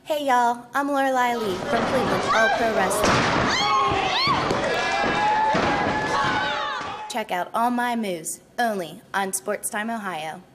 Hey y'all, I'm Lorelei from Cleveland All Pro Wrestling. Check out all my moves only on Sports Time Ohio.